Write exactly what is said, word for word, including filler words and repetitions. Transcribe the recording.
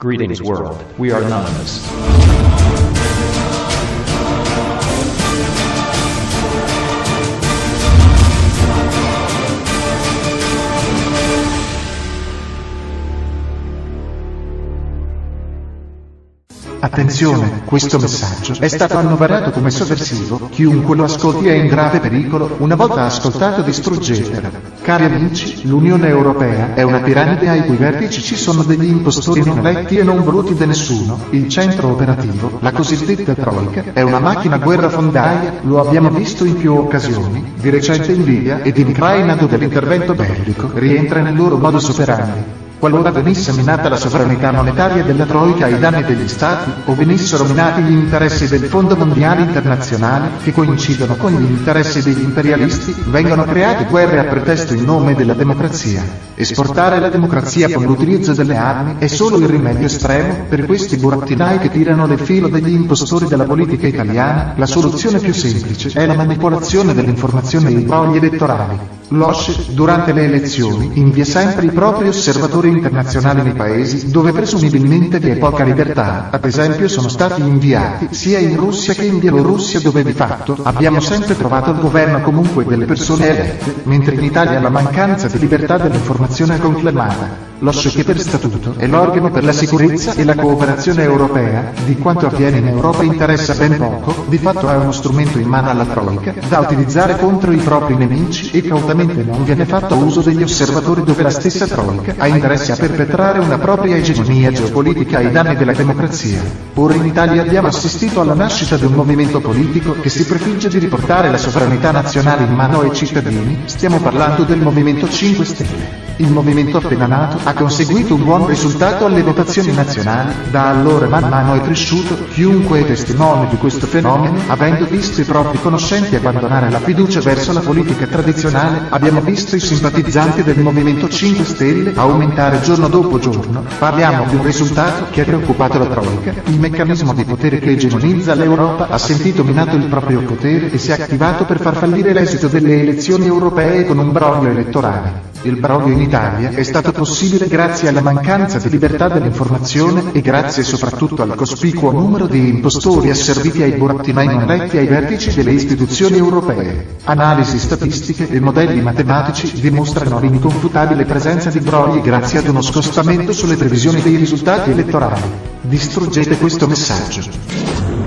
Greetings world, we are Anonymous. Attenzione, questo messaggio è stato annoverato come sovversivo, chiunque lo ascolti è in grave pericolo, una volta ascoltato distruggetelo. Cari amici, l'Unione Europea è una piramide ai cui vertici ci sono degli impostori non eletti e non voluti da nessuno, il centro operativo, la cosiddetta Troika, è una macchina guerrafondaia, lo abbiamo visto in più occasioni, di recente in Libia ed in Ucraina dove l'intervento bellico rientra nel loro modus operandi. Qualora venisse minata la sovranità monetaria della Troika ai danni degli Stati, o venissero minati gli interessi del Fondo Mondiale Internazionale, che coincidono con gli interessi degli imperialisti, vengono create guerre a pretesto in nome della democrazia. Esportare la democrazia con l'utilizzo delle armi è solo il rimedio estremo, per questi burattinai che tirano le filo degli impostori della politica italiana, la soluzione più semplice è la manipolazione dell'informazione e i brogli elettorali. L'O S C E, durante le elezioni, invia sempre i propri osservatori internazionali nei paesi dove presumibilmente vi è poca libertà, ad esempio sono stati inviati sia in Russia che in Bielorussia dove di fatto abbiamo sempre trovato al governo comunque delle persone elette, mentre in Italia la mancanza di libertà dell'informazione è conclamata. L'O S C E che per statuto è l'organo per la sicurezza e la cooperazione europea, di quanto avviene in Europa interessa ben poco, di fatto è uno strumento in mano alla Troika, da utilizzare contro i propri nemici e cautamente non viene fatto uso degli osservatori dove la stessa Troika ha interesse a perpetrare una propria egemonia geopolitica ai danni della democrazia. Ora in Italia abbiamo assistito alla nascita di un movimento politico che si prefigge di riportare la sovranità nazionale in mano ai cittadini, stiamo parlando del Movimento cinque Stelle. Il movimento appena nato ha conseguito un buon risultato alle votazioni nazionali, da allora man mano è cresciuto, chiunque è testimone di questo fenomeno, avendo visto i propri conoscenti abbandonare la fiducia verso la politica tradizionale, abbiamo visto i simpatizzanti del Movimento cinque Stelle aumentare giorno dopo giorno, parliamo di un risultato che ha preoccupato la Troika, il meccanismo di potere che egemonizza l'Europa ha sentito minato il proprio potere e si è attivato per far fallire l'esito delle elezioni europee con un broglio elettorale. Il broglio in Italia è stato possibile grazie alla mancanza di libertà dell'informazione e grazie soprattutto al cospicuo numero di impostori asserviti ai burattinai non eletti ai vertici delle istituzioni europee. Analisi statistiche e modelli matematici dimostrano l'inconfutabile presenza di brogli grazie ad uno scostamento sulle previsioni dei risultati elettorali. Distruggete questo messaggio.